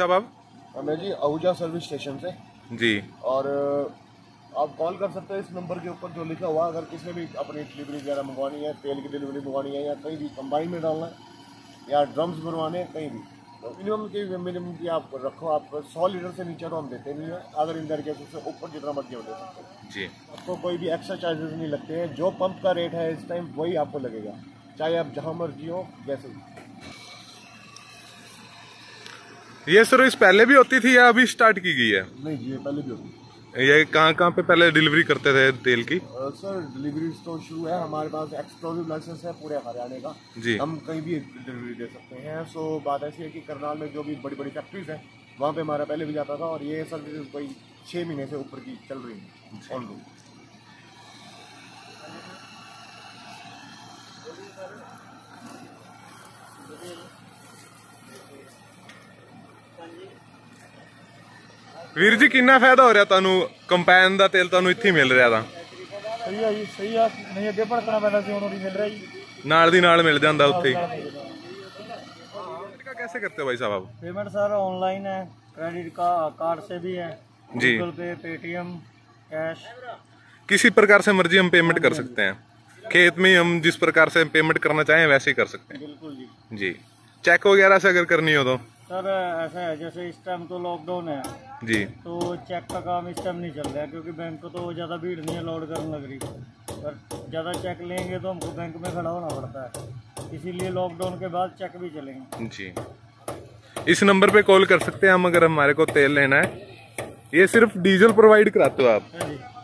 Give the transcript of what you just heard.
साहब आप? मैं जी आहूजा सर्विस स्टेशन से जी। और आप कॉल कर सकते हैं इस नंबर के ऊपर जो लिखा हुआ। अगर किसी ने भी अपनी डिलीवरी वगैरह मंगवानी है, तेल की डिलीवरी मंगवानी है, या कहीं भी कंबाइन में डालना है या ड्रम्स बनवाने हैं कहीं भी, तो मिनिमम की आप रखो। आप 100 लीटर से नीचे तो हम देते नहीं है। अगर इन तरीके से ऊपर जितना मर्जी हम दे सकते हैं जी। आपको कोई भी एक्स्ट्रा चार्जेस नहीं लगते हैं। जो पंप का रेट है इस टाइम वही आपको लगेगा, चाहे आप जहाँ मर्जी हो जैसे भी। ये सर्विस पहले भी होती थी या अभी स्टार्ट की गई है? नहीं जी, ये पहले भी होती है। ये कहाँ पे पहले डिलीवरी करते थे तेल की? सर डिलीवरी तो शुरू है, हमारे पास एक्सक्लूसिव लाइसेंस है पूरे हरियाणा का जी। हम कहीं भी डिलीवरी दे सकते हैं। सो बात ऐसी है कि करनाल में जो भी बड़ी बड़ी फैक्ट्रीज हैं वहाँ पे हमारा पहले भी जाता था, और ये सर्विस कोई 6 महीने से ऊपर की चल रही है ऑन रोड। ਵੀਰ ਜੀ ਕਿੰਨਾ ਫਾਇਦਾ ਹੋ ਰਿਹਾ ਤੁਹਾਨੂੰ? ਕੰਪੈਨ ਦਾ ਤੇਲ ਤੁਹਾਨੂੰ ਇੱਥੇ ਮਿਲ ਰਿਹਾ ਤਾਂ ਸਹੀ ਹੈ ਜੀ, ਸਹੀ ਆ। ਨਹੀਂ ਅੱਗੇ ਭੜਕਣਾ ਪੈਂਦਾ ਸੀ, ਹੁਣ ਨਹੀਂ ਮਿਲ ਰਿਹਾ ਜੀ, ਨਾਲ ਦੀ ਨਾਲ ਮਿਲ ਜਾਂਦਾ ਉੱਥੇ ही। कैसे करते हो भाई साहब आप? पेमेंट सर ऑनलाइन है, क्रेडिट का कार्ड से भी है जी। गूगल पे, पेटीएम, कैश, किसी प्रकार से मर्जी हम पेमेंट कर सकते हैं। खेत में हम जिस प्रकार से पेमेंट करना चाहें वैसे ही कर सकते हैं। बिल्कुल जी। जी। चेक वगैरह से अगर करनी हो तो सर ऐसा है, जैसे इस टाइम तो लॉकडाउन है जी, तो चेक का काम इस टाइम नहीं चल रहा है, क्योंकि बैंक को तो ज़्यादा भीड़ नहीं है, लोड करने लग रही। पर ज़्यादा चेक लेंगे तो हमको बैंक में खड़ा होना पड़ता है, इसीलिए लॉकडाउन के बाद चेक भी चलेंगे। जी। इस नंबर पे कॉल कर सकते हैं हम अगर हमारे को तेल लेना है। ये सिर्फ डीजल प्रोवाइड कराते हो आप? हाँ जी।